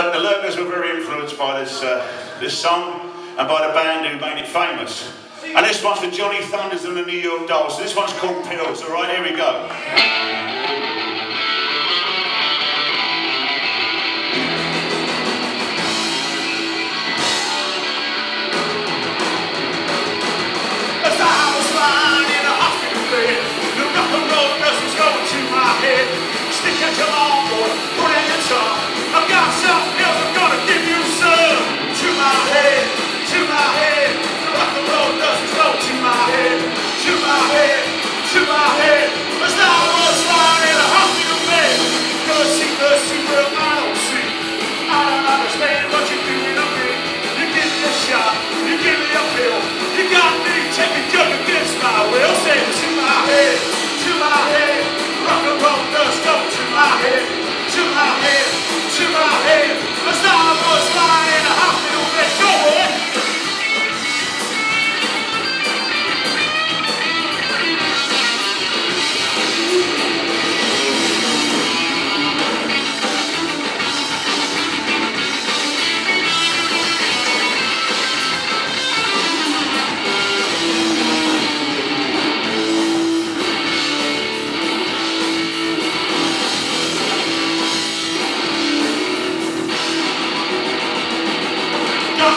the Lurkers were very influenced by this song and by the band who made it famous. And this one's for Johnny Thunders and the New York Dolls. This one's called Pills. All right, here we go.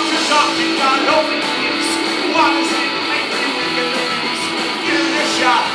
Talking about open peace. Why does it make you believe? Give it a shot.